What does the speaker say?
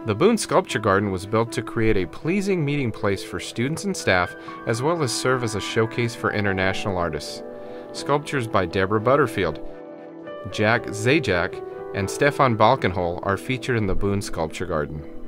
The Boone Sculpture Garden was built to create a pleasing meeting place for students and staff, as well as serve as a showcase for international artists. Sculptures by Deborah Butterfield, Jack Zajac, and Stefan Balkenhol are featured in the Boone Sculpture Garden.